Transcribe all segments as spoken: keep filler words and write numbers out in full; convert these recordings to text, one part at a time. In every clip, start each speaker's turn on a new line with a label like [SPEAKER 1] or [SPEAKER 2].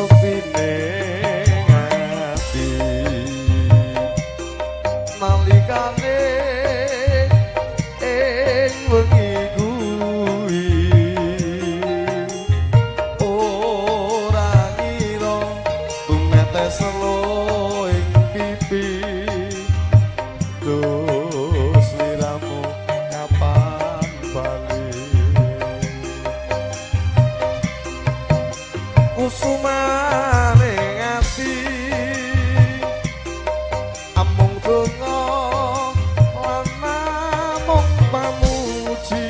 [SPEAKER 1] sepine ngati nalikane ing wengi kuwi ora ngira tumetes selo ing pipi dos liramu kapan bali kusumane ngati amung donga lan namung pamuji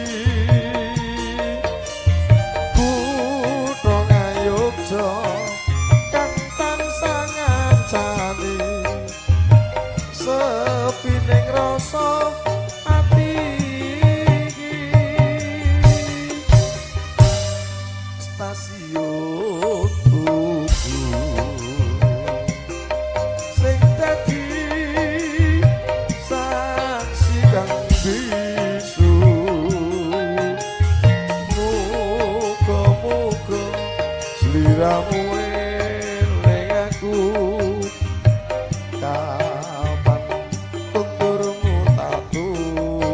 [SPEAKER 1] kutha Ngayogja kang tansah ngancani sepining rasa ati iki stasiun tugu sing dadi saksi kang bisu muga-muga sliramu eling aku kapan tunturmu tak tunggu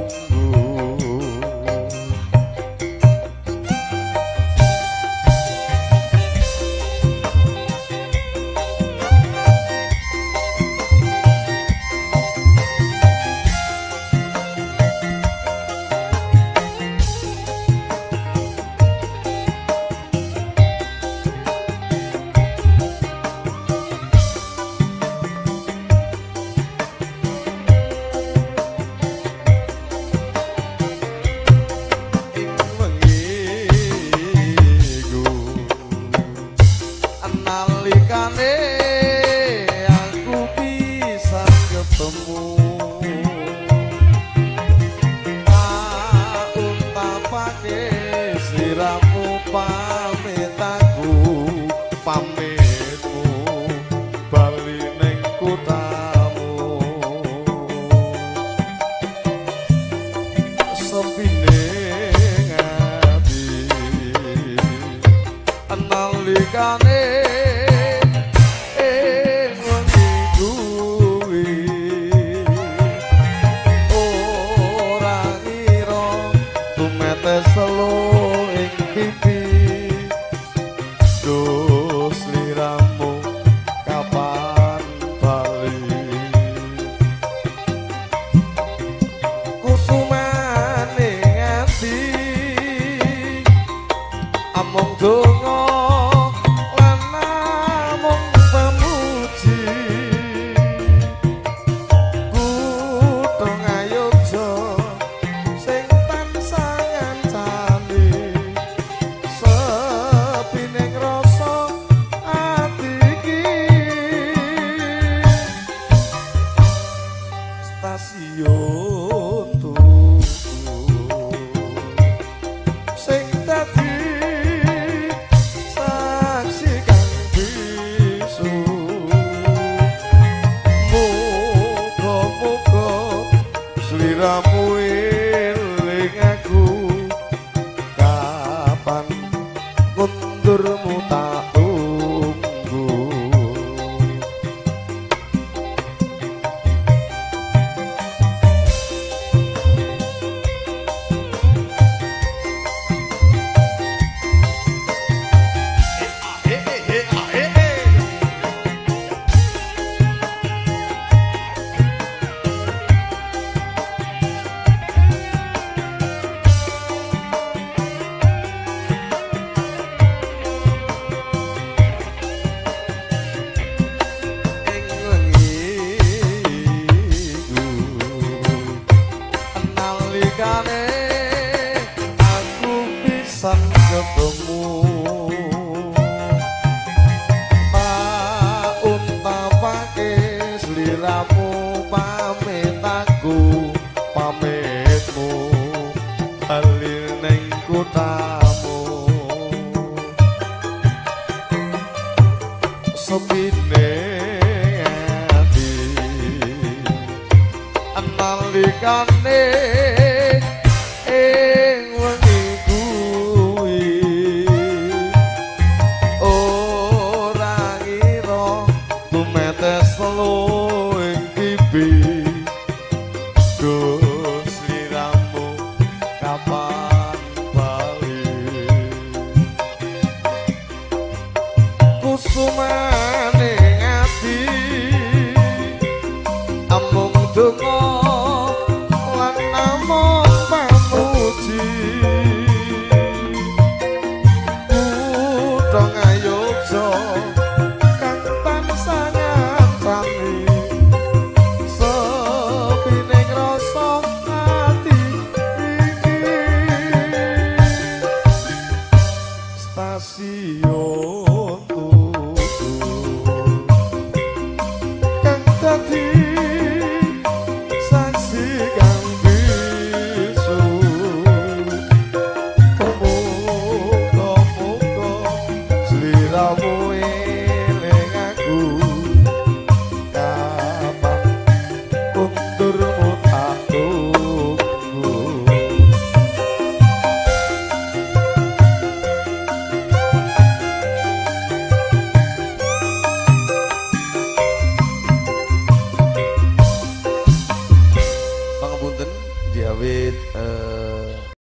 [SPEAKER 1] ing wengiku nalikane aku bisa ketemu tak untapake sliramu pamit aku pamitmu bali ning kuthamu sepine ngati nalikane ing wengi kuwi ora ngira tumetes selo ing pipi dos liramu kapan bali kusumane ngati amung donga lan namung pamuji kutha Ngayogja sing tansah ngancani sepining rasa ati iki stasiun tugu sing dadi saksi kang bisu muga-muga sliramu eling aku kapan kundurmu tak tunggu ing wengiku nalikane aku bisa ketemu tak untapake sliramu pamit aku pamitmu bali ning kuthamu sepine ati nalikane ing wengi kuwi ora sumaning ati amung donga lan namung pamuji kutha Ngayogya kang tansah ngancani sepining rasa ati iki stasiun kang dadi saksi kang bisu muga-muga sliramu eling aku kapan unturmu